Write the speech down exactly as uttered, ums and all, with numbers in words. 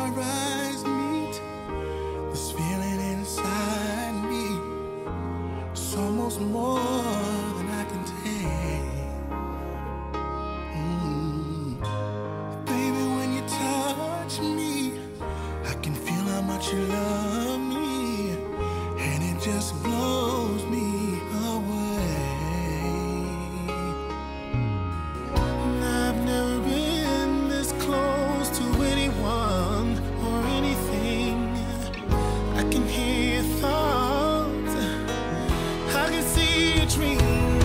our eyes meet, this feeling inside me, it's almost more than I can take. Mm. Baby, when you touch me, I can feel how much you love me, and it just blows me away. I've never been this close to anyone or anything. I can hear your thoughts, I can see your dreams.